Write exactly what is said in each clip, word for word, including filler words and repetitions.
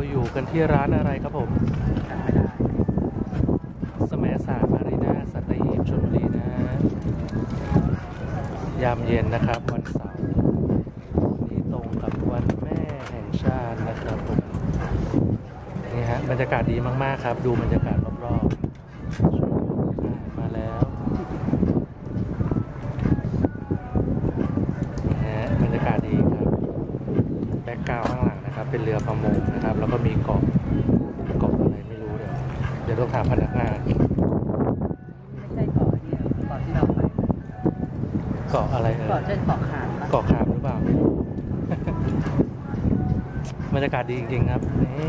อยู่กันที่ร้านอะไรครับผมจำไม่ได้สมัยสามอารีนาสัตหีบชลบุรีนะยามเย็นนะครับวันเสาร์นี่ตรงกับวันแม่แห่งชาตินะครับผมนี่ฮะบรรยากาศดีมากๆครับดูบรรยากาศรอบๆมาแล้วนี่ฮะบรรยากาศดีครับแบ็คกราวด์ข้างหลังนะครับเป็นเรือประมงนะครับแล้วก็มีเกาะเกาะอะไรไม่รู้เดี๋ยวเดี๋ยวต้องถามพนักงานไม่ใช่เกาะเนี่ยเกาะที่เราไปเกาะอะไรเอ่ยเกาะเช่นเกาะขามเกาะขามหรือเปล่าไม่รู้ บรรยากาศดีจริงๆครับนี่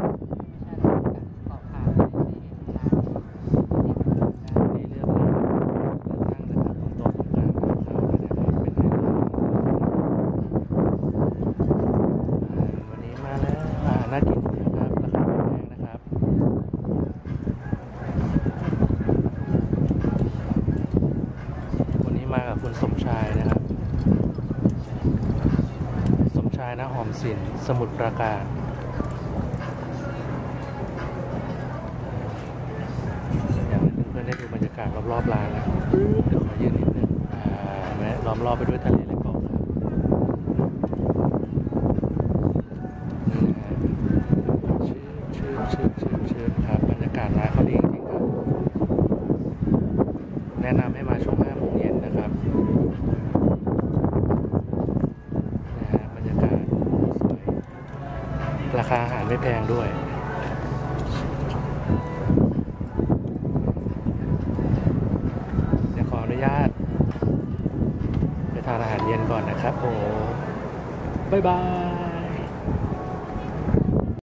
นี่เลือกนั่งเลือกนั่งนะครับตรงโต๊ะกลางเขาเลยนะครับเป็นไงวันนี้มาแล้วอ่าน่ากินนะครับราคาไม่แพงนะครับวันนี้มากับคุณสมชายนะครับสมชายนะหอมสินสมุทรปราการอยากให้เพื่อนๆได้ดูบรรยากาศรอบๆร้านนะเดี๋ยวขอยืนนิดนึงอ่าแม้ล้อมรอบไปด้วยทะเลและเกาะครับนี่นะฮะชื่อชื่อชื่อชื่อชื่อครับบรรยากาศร้านเขาดีจริงๆครับแนะนำให้มาช่วงห้าโมงเย็นนะครับราคาอาหารไม่แพงด้วยเดี๋ยวขออนุญาตไปทานอาหารเย็นก่อนนะครับโอ้บ๊ายบาย